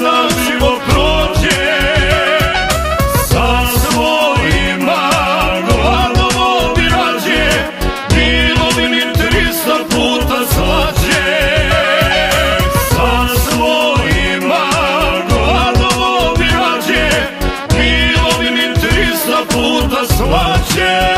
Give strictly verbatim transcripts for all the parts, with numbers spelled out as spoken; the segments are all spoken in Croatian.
kada život prođe, sa svojima gladom obirađe, bilo bi mi trista puta slađe. Sa svojima gladom obirađe, bilo bi mi trista puta slađe.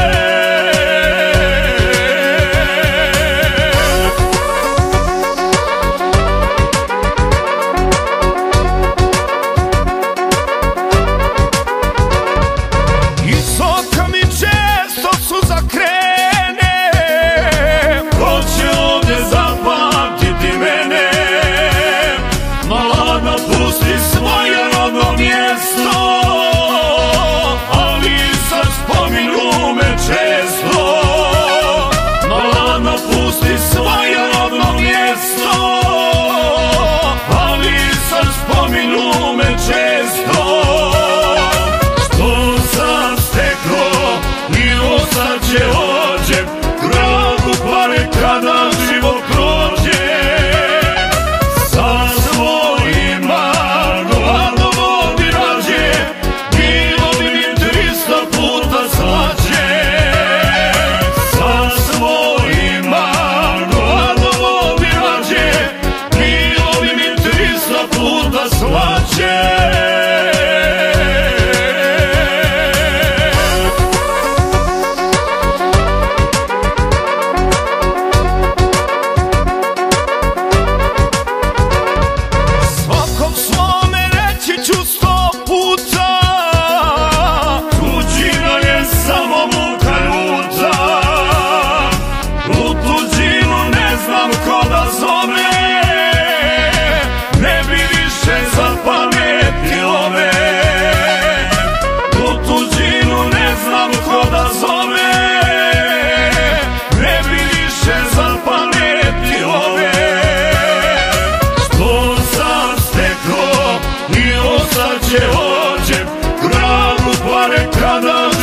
Pusti svoje rodno mjesto, ali sad spominu me često. Malano pusti svoje rodno mjesto, ali sad spominu me često. Što sam steklo i ostaće odđeb, dragu pare kada život prođe. Ostaće odđeb, grabu pare kada